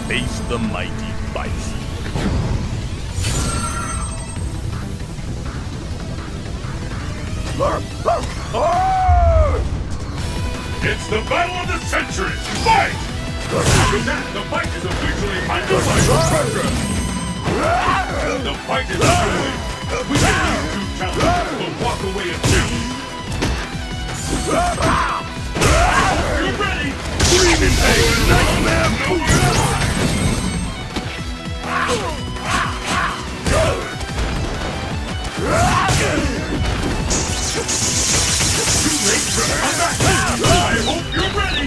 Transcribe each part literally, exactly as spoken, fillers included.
Face the mighty Bison. It's the battle of the century! Fight! After that, the fight is officially under my progress! The fight is underway! We can these two challengers will walk away in two! You ready? Screaming pain, nightmare! Too late for comeback! I hope you're ready!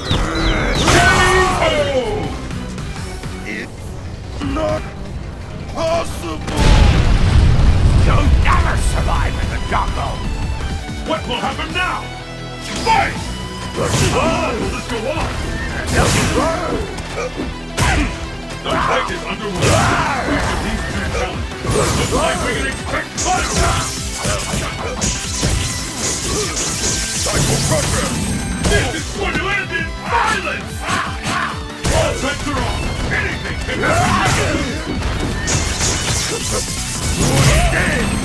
K O! It's not possible! You'll never survive in the jungle! What will happen now? Fight! Oh, will this go on? The fight is underway. Which of these two challenges looks like we can expect violence? Psycho Crusher! This is going to end in violence! All bets are off. Anything can happen.